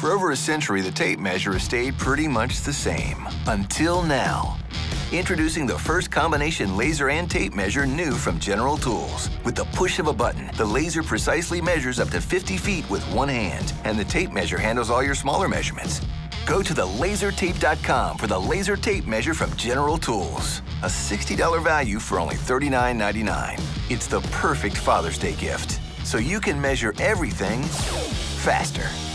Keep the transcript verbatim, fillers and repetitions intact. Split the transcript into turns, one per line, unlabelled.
For over a century, the tape measure has stayed pretty much the same. Until now. Introducing the first combination laser and tape measure new from General Tools. With the push of a button, the laser precisely measures up to fifty feet with one hand, and the tape measure handles all your smaller measurements. Go to the laser tape dot com for the laser tape measure from General Tools. A sixty dollar value for only thirty-nine ninety-nine. It's the perfect Father's Day gift, so you can measure everything faster.